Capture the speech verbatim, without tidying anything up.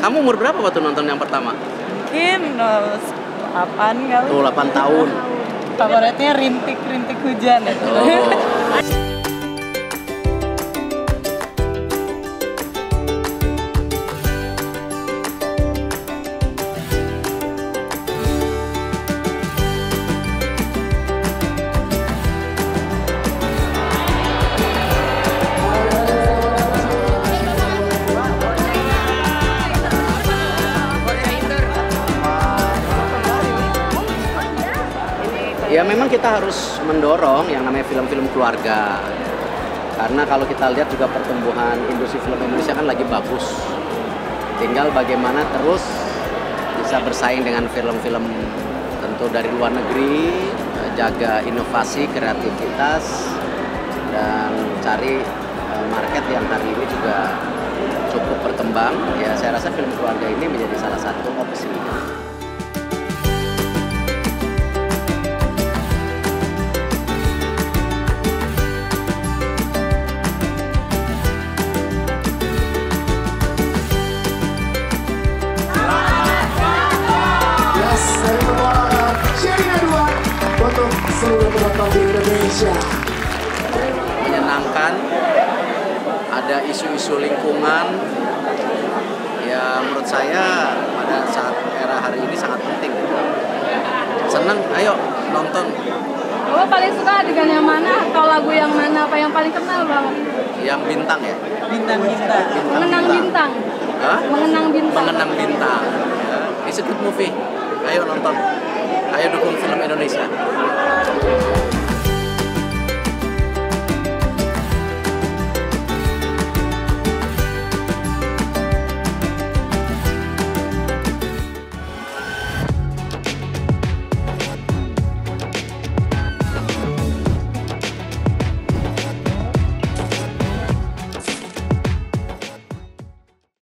Kamu umur berapa waktu nonton yang pertama? Mungkin delapan kali. Oh, delapan tahun. Favoritnya Rintik-Rintik Hujan. Oh. Ya memang kita harus mendorong yang namanya film-film keluarga. Karena kalau kita lihat juga pertumbuhan industri film Indonesia kan lagi bagus. Tinggal bagaimana terus bisa bersaing dengan film-film tentu dari luar negeri, jaga inovasi, kreativitas, dan cari market yang hari ini juga cukup berkembang. Ya saya rasa film keluarga ini menjadi salah satu opsi. Seluruh penonton di Indonesia. Menyenangkan, ada isu-isu lingkungan. Ya menurut saya pada saat era hari ini sangat penting. Senang, ayo nonton. Bapak paling suka adegan yang mana atau lagu yang mana? Apa yang paling kenal banget? Yang bintang ya. Bintang-bintang. Mengenang bintang. Hah? Mengenang bintang. Mengenang bintang. Ya. It's a good movie. Ayo nonton. Ayo dukung film Indonesia.